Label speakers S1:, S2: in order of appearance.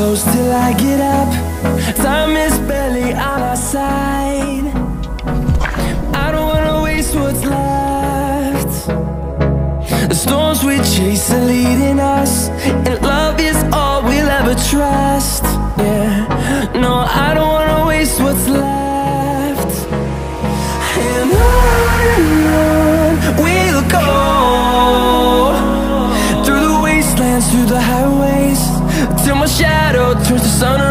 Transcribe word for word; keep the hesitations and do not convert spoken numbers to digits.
S1: close till I get up. Time is barely on our side. I don't wanna waste what's left. The storms we chase are leading us, and love is all we'll ever trust. Yeah, no, I don't wanna waste what's left. And on and on we'll go, through the wastelands, through the highways, till my shadow turns to sun